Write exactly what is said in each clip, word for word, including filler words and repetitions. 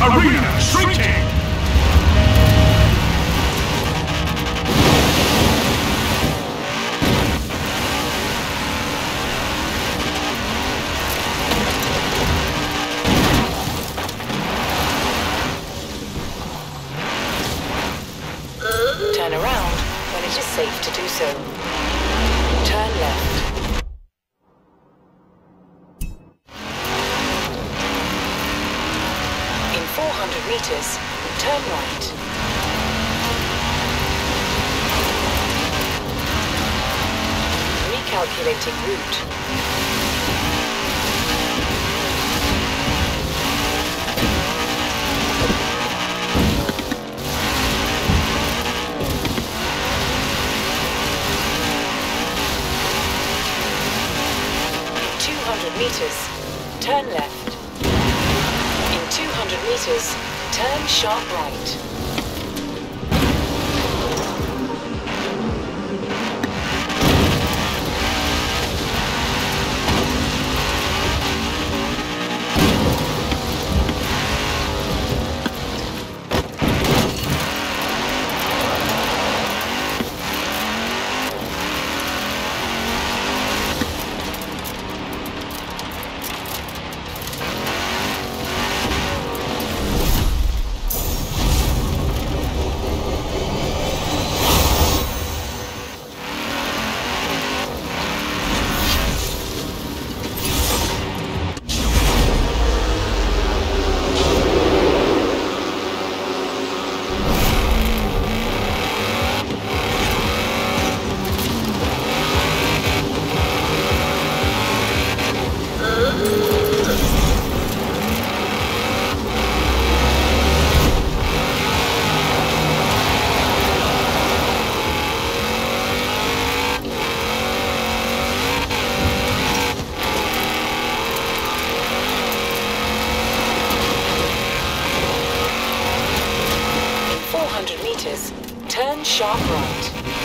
Arena shrinking! Turn around when it is safe to do so. Turn left. In four hundred meters, turn right. Recalculating route. Meters, turn left. In two hundred meters, turn sharp right. Turn sharp right.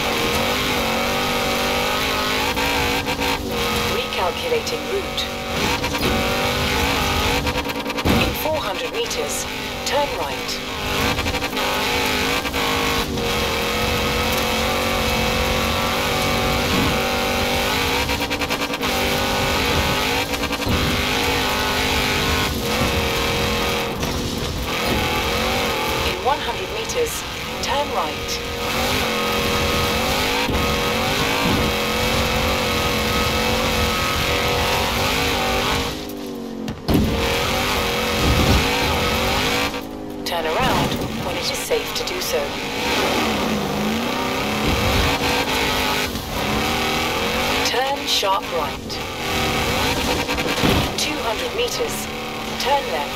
Recalculating route. In four hundred meters, turn right. In one hundred meters, turn right. Turn around when it is safe to do so. Turn sharp right. two hundred meters, turn left.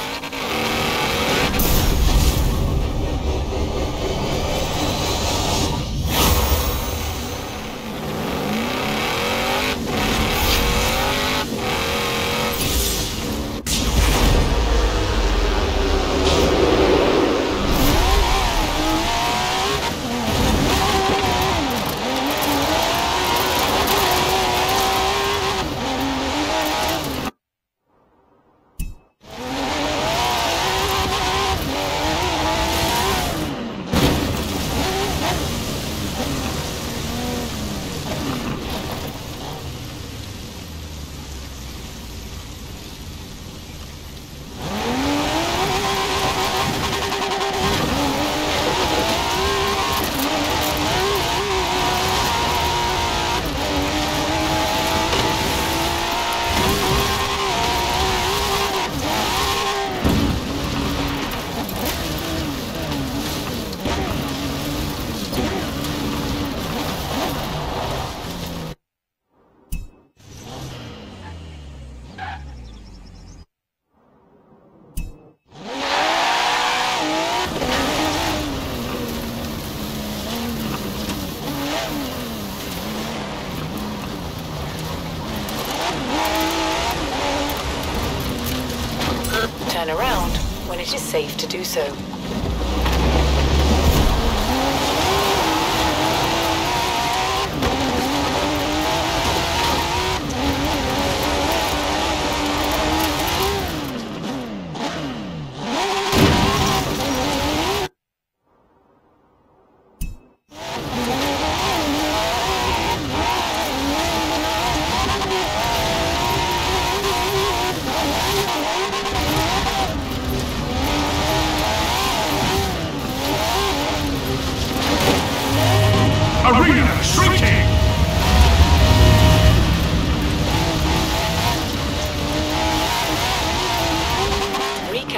Turn around when it is safe to do so.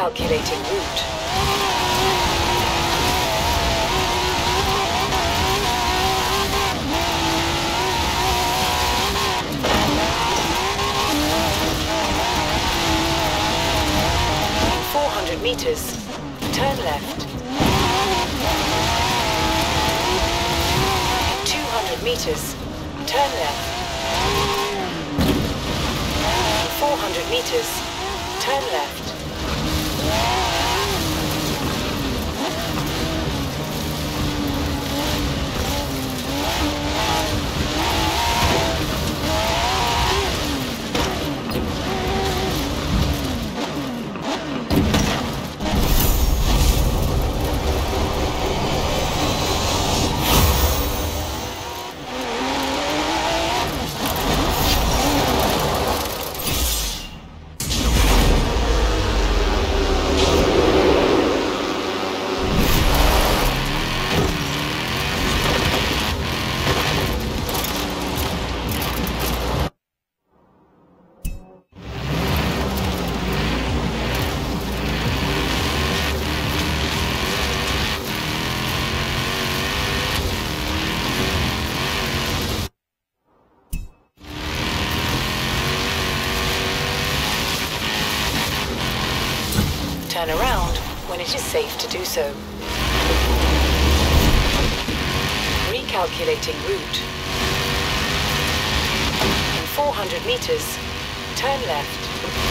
Recalculating route. four hundred meters, turn left. two hundred meters, turn left. four hundred meters, turn left. Turn around when it is safe to do so. Recalculating route. In four hundred meters, turn left.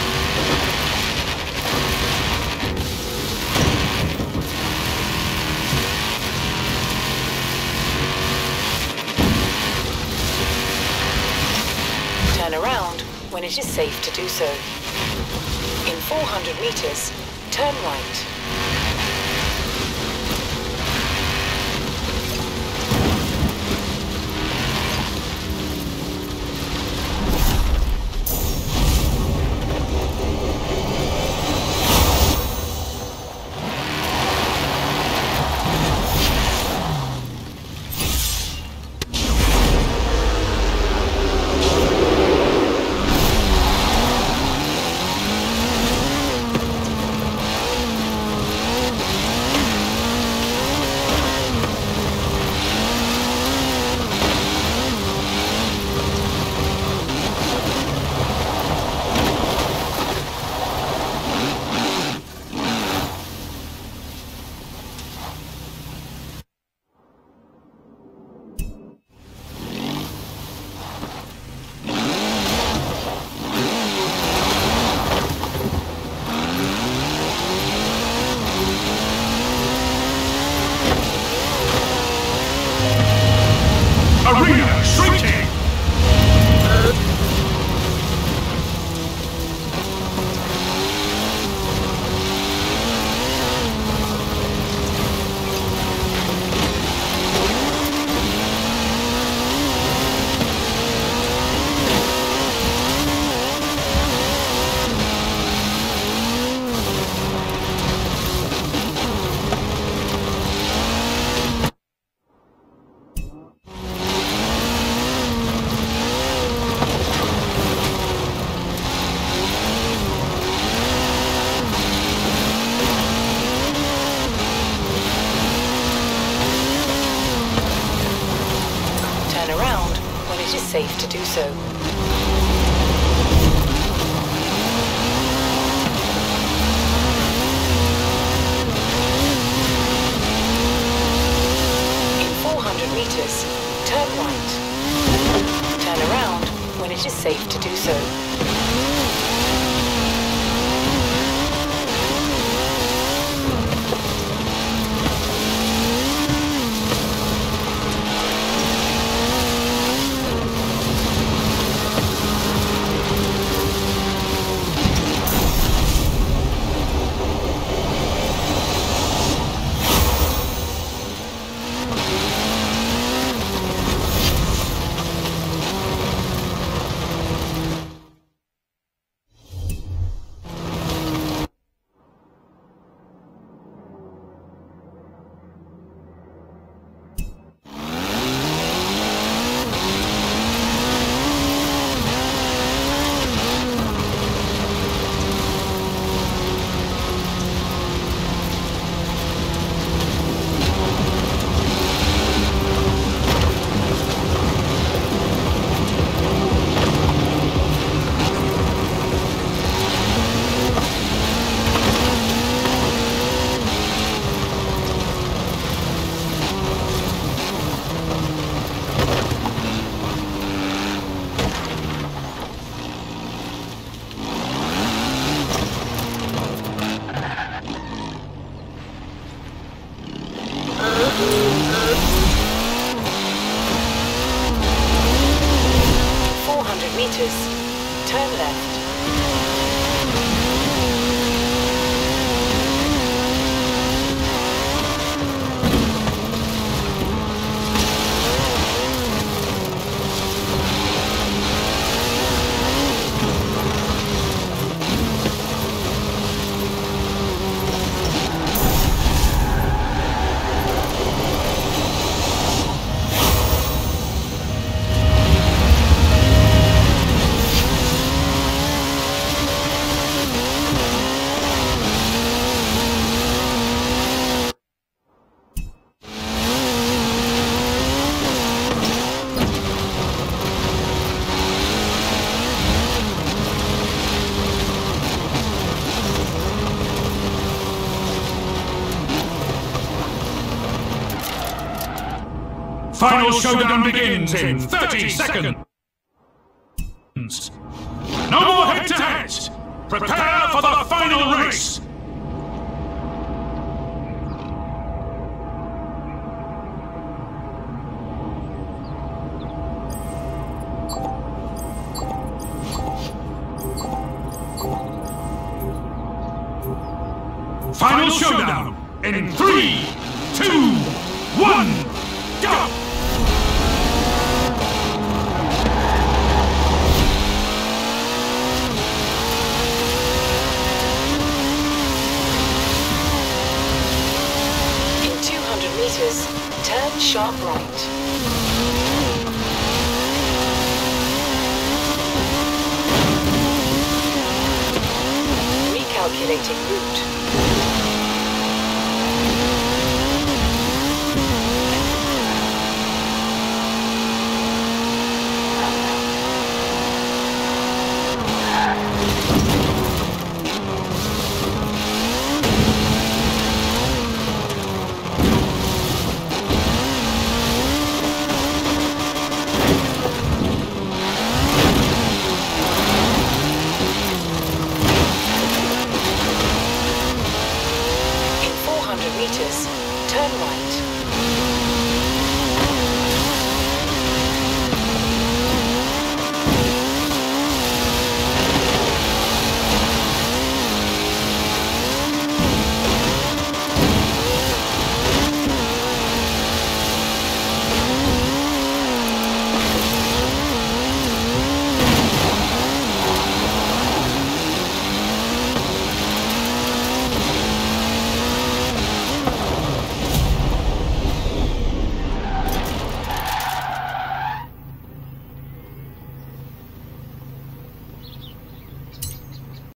Turn around when it is safe to do so. In four hundred meters, turn right. Arena shrinking! Safe to do so. In four hundred meters, turn right. Turn around when it is safe to do so. Final showdown begins in thirty seconds. No more head-to-heads! Prepare for the final race! Final showdown in three, two, one, go! In two hundred meters, turn sharp right. Recalculating route.